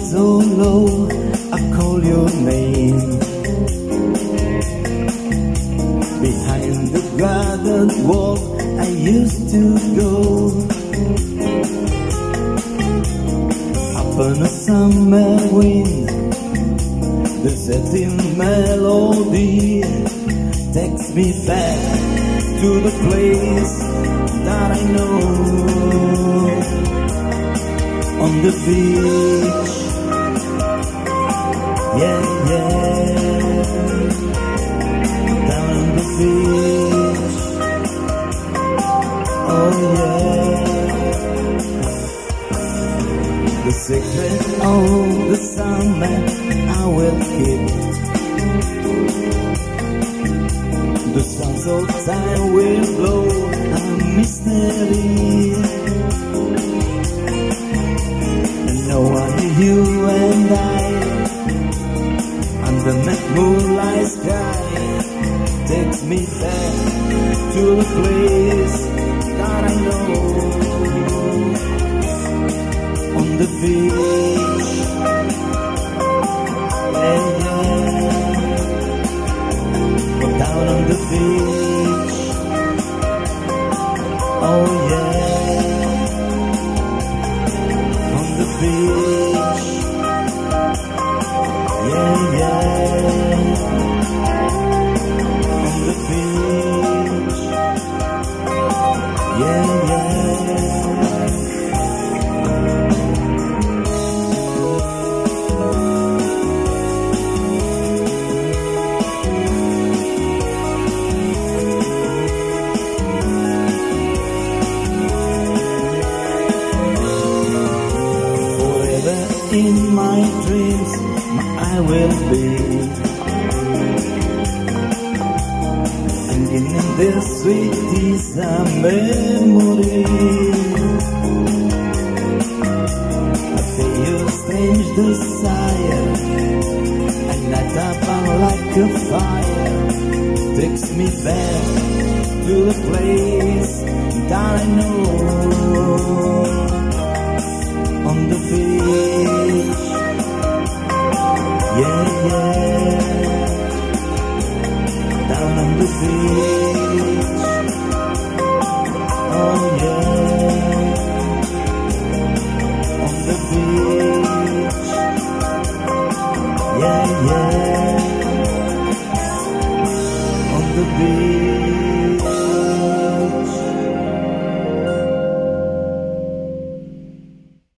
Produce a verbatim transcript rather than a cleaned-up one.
so low, I call your name. Behind the garden wall I used to go. Up on a summer wind, the setting melody takes me back to the place that I know. On the beach, yeah, yeah. Down on the beach, oh yeah. The secret of the summer I will keep. The sun's outside will blow a mystery. And no one, you and I, under that moonlight sky, takes me back to the place that I know. On the beach, yeah, yeah. Down on the beach, oh yeah. On the beach, yeah, yeah. On the beach, yeah, yeah. In my dreams, I will be, and in this sweet is a memory. I feel your strange desire, and light up like a fire, takes me back to the place that I know. On the beach, yeah, yeah. Down on the beach, oh yeah. On the beach, yeah, yeah.